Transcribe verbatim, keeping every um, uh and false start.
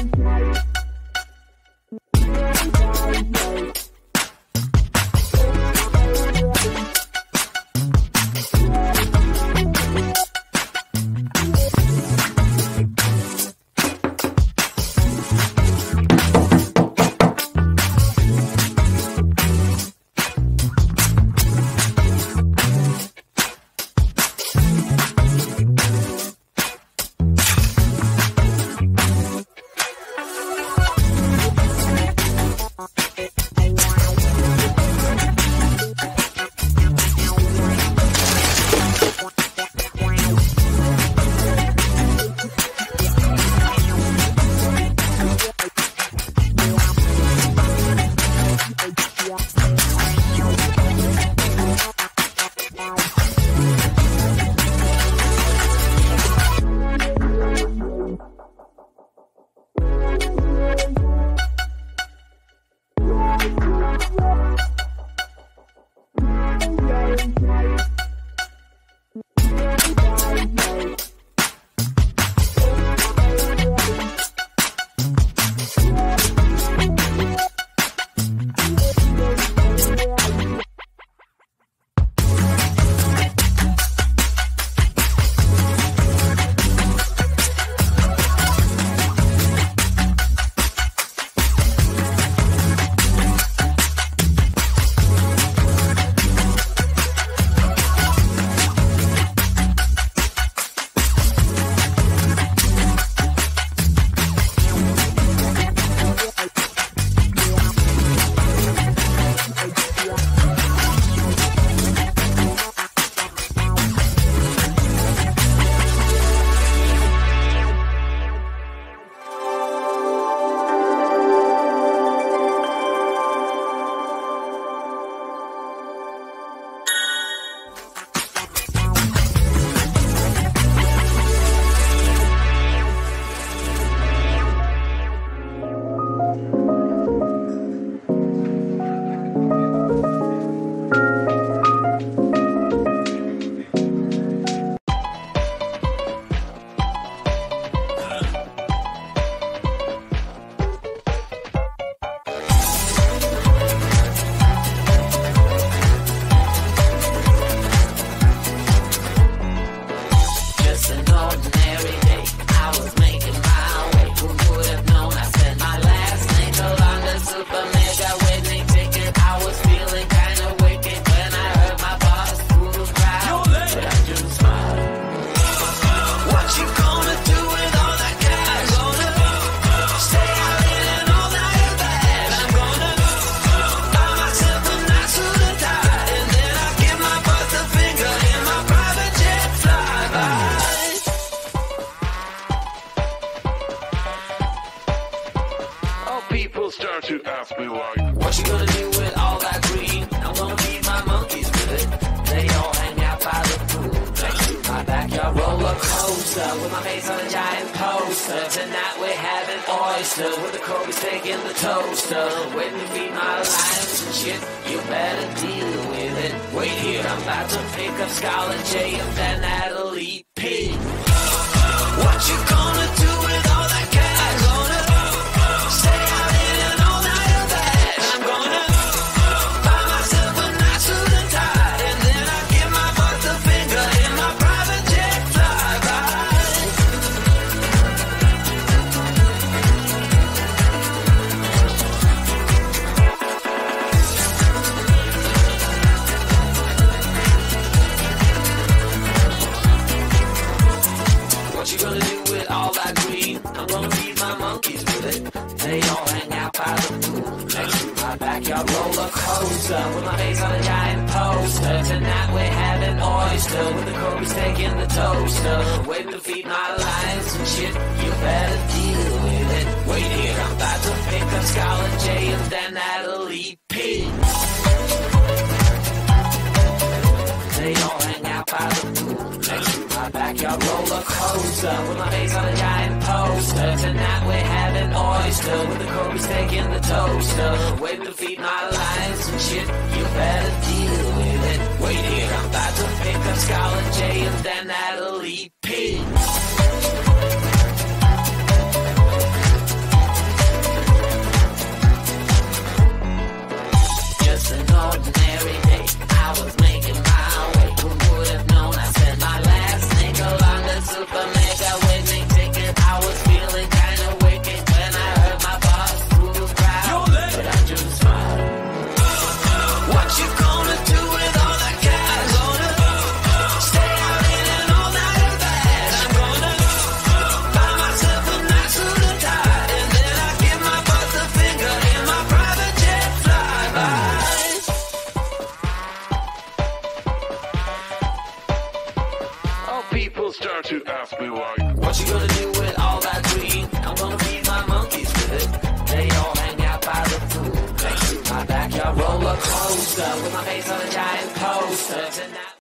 start to ask me like, what you gonna do with all that green? I'm gonna feed my monkeys with it. They all hang out by the pool next to my backyard roller coaster with my face on a giant poster. Tonight we're having oyster with the Kobe steak in the toaster. Waiting to feed my lions and shit. You better deal with it. Wait here, I'm about to pick up Scarlet J and then Natalie P. What you gonna do with all that cash? I'm gonna stay out in an all-nighter bag. I'm gonna buy myself a nice suit and tie, and then I give my butt the finger in my private jet flyby. What you gonna do with all that green? I'm gonna feed my monkeys with it. They all hang out by the pool next to my backyard roller coaster with my face on a giant poster. Tonight we're having oyster with the Kobe steak in the toaster. Waiting to feed my lions and shit. You better deal with it. Wait here, I'm about to pick up Scarlet J and then Natalie P. They all hang out by the pool next to my backyard roller coaster with my face on a giant poster. Tonight we're having oyster with the Kobe steak in the toaster. Waiting to feed my lions and shit. You better deal with it. Wait here, I'm about to pick up Scarlet J and then Natalie P. don't you ask me why? What you gonna do with all that green? I'm gonna feed my monkeys with it. They all hang out by the pool next to my backyard roller coaster with my face on a giant poster tonight.